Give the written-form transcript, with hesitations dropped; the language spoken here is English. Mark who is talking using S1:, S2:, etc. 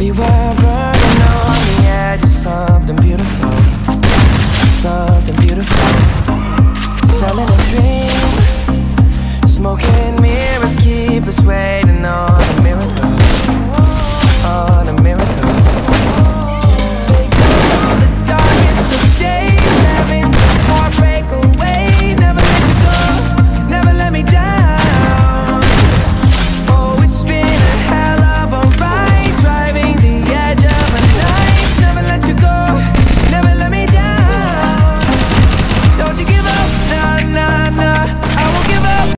S1: We were burning on the edge of something beautiful, something beautiful. Selling